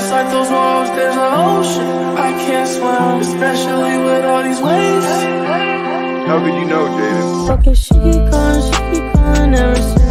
Outside those walls, there's an ocean. I can't swim, especially with all these waves. How could you know, Jada? Okay, she gone, never said